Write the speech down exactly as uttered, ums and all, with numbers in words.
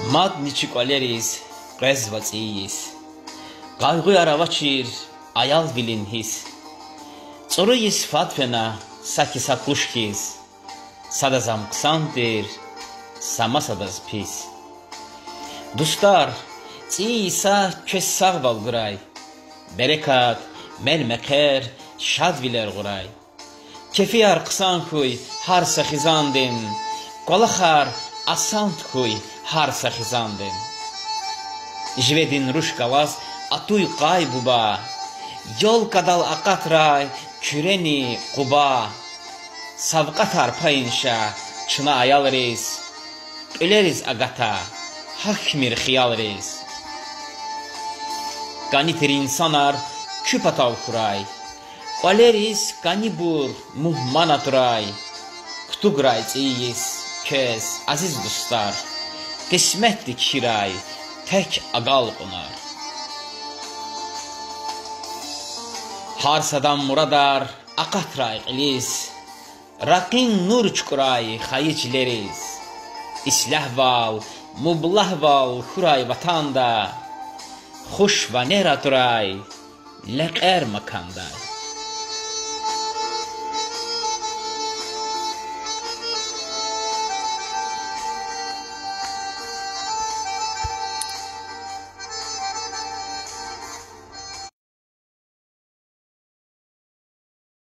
Madnici qoleris, qezvatsiis. Qayğu aravaçir, ayal vilin his. Çoruis fatfena, saki saklushkis. Sadazam qsandir, samasadaz pis. Dostlar, çiisa kes sağval quray. Berekat, melmeker, şadviler quray. Kefiyar qsan kuy, harsa xizandin. Qolaxar, asant kuy, harsa xizandin. Jvedin rushkalaz, atuy qay buba. Yol kadal aqatray, küreni quba. Savqatar payinşa, çına ayal reis. Öleriz agata, hakmir xiyal reis. Ganitir insanar, küp atav kuray. Oleriz kanibur, muhman aturay. Kutugray çiyis, kes, aziz dostlar. Qismetlik şiray, tek agal qonar. Harsadan muradar, aqatray qilis. Raqin nur çukuray, xayicleriz. İslahval, mublahval, xuray vatanda. Xush va nera turay, leqer makanda.